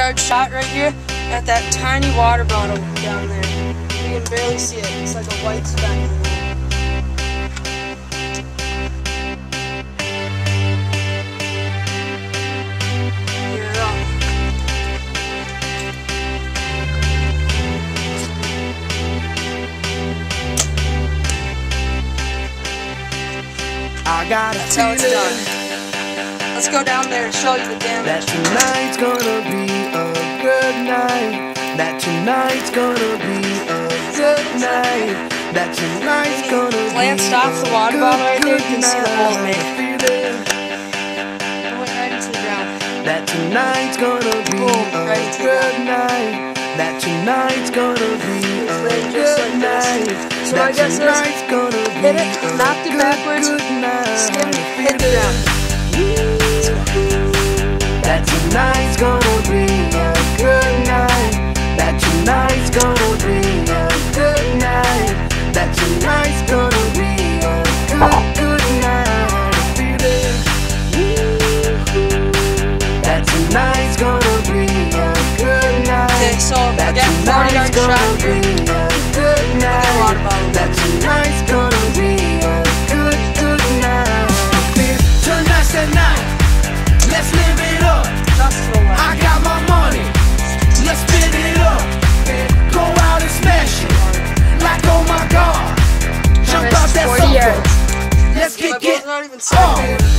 40-yard shot right here at that tiny water bottle down there. You can barely see it. It's like a white speck. Here we go. That's how it's done. Let's go down there and show you the damage. That tonight's gonna be a good night. That tonight's gonna be a good night. That tonight's gonna be glanced off the water bottle right there, you can see the hole it made. It went right into the ground. That tonight's gonna be a good night. That tonight's gonna be a good night. So I guess tonight's gonna be hit it, knocked it backwards, skin, hit the ground. That tonight's gonna be a good night. That tonight's gonna be a good night. That tonight's gonna be a good night. That tonight's gonna be a good night. Okay, so again, 40-yard shot here. Good night. That tonight's gonna be a good night. Tonight's the night. Let's live it up. I got my money. Let's spin it up. Go out and smash it. Like oh my God. Jump out that sofa. Let's get up.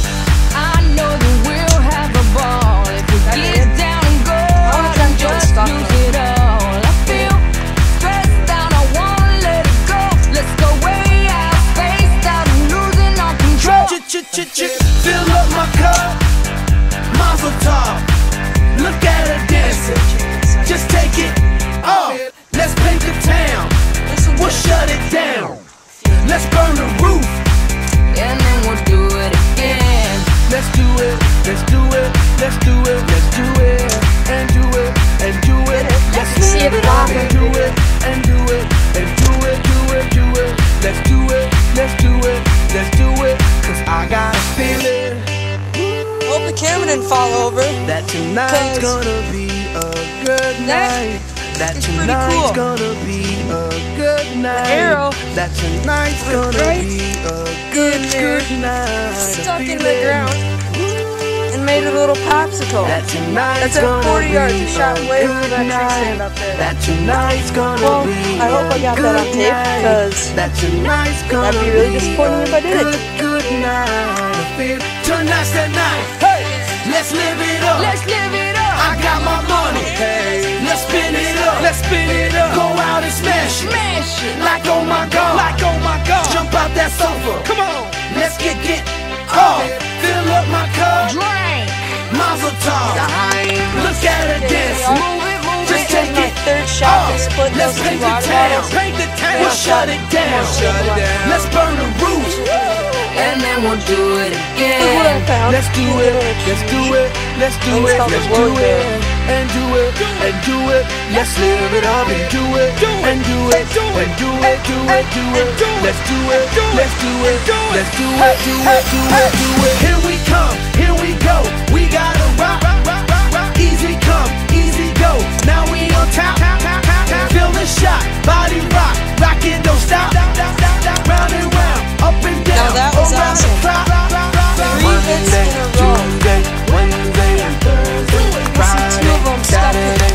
I know that we'll have a ball if we get down and go and just lose it all. I feel stressed out, I wanna let it go. Let's go way out, spaced out and losing all control. Fill up my cup, mazel tov. Look at her dancing, just take it off. Let's paint the town, we'll shut it down. Let's burn the roof, and then we'll do it again. let's do it, let's do it, let's do it, let's do it, and do it, and do it. Let's see it popping. do it, and do it, and do it, do it, do it. Let's do it, let's do it, let's do it. Cause I got a feeling. Hope the camera didn't fall over. That tonight's gonna be a good night. That tonight's gonna be a good night. arrow That tonight's gonna be a good night. stuck in the ground and made a little popsicle. That's at 40 yards. You shot way through that tree stand up there. That tonight's gonna Well, be I hope I got that on tape because that'd be really disappointing if I didn't. Good night. Tonight's the night. Hey, let's live it up. Let's live it up. I got my money. Hey, let's spin it up. Let's spin it up. Go out and smash it. Smash it. Like oh my God. Like oh my God. Jump out that sofa. Come on. Let's get off. Fill up my cup. Drink. Mazel tov. Look at her dancing. Move it, move Just it. take my third shot to split those two water bottles. Paint the town. We'll shut it down. Let's burn the roof. And then we'll do it Look what I again. found. Let's do it. Let's do it. Let's do It's it. called Let's the do Word it. Bear. And do it. And do it. Let's live it up and do it. And do it. And do it. Do it. Do it. Let's do it. Let's do it. Let's do it. Do it. Do it. Do it. Here we come. Here we go. We gotta rock. Easy come. Easy go. Now we on top. Feel the shot. Body rock. Rock it. Don't stop. Round and round. Up and down. Now that was around awesome. the clock. 3 hits in a row. Tuesday, Wednesday, and Thursday, See 2 of them stuck in it.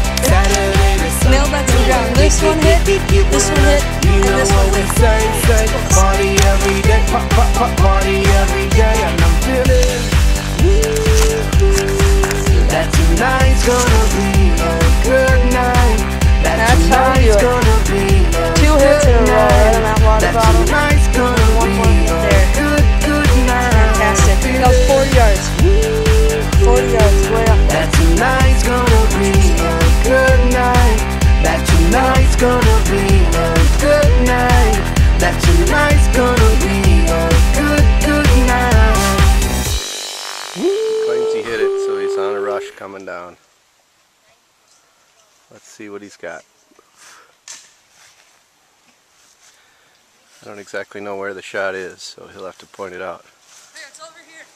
Nailed that to the ground. This one hit, this one hit, you and know this what one we hit. say, party every day, party every day, and I'm feeling that tonight's gonna be a good night. That's how we do tonight's it. gonna be a 2 hits in a row right on that water that bottle. tonight's gonna One be more hit a there. good night. Fantastic. That was 40 yards. 40 yards, way up there. That tonight's gonna be a good night. That tonight's gonna be a good night. That tonight's gonna be a good night. Claims he hit it, so he's on a rush coming down. Let's see what he's got. I don't exactly know where the shot is, so he'll have to point it out. There, it's over here.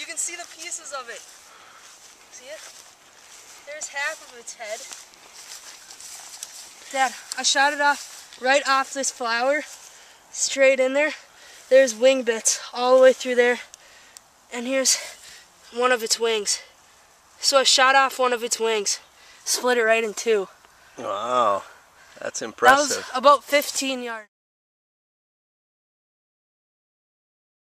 can see the pieces of it. See it? There's half of its head. Dad, I shot it off right off this flower, straight in there. There's wing bits all the way through there. And here's one of its wings. So I shot off one of its wings, split it right in two. Wow, that's impressive. That was about 15 yards.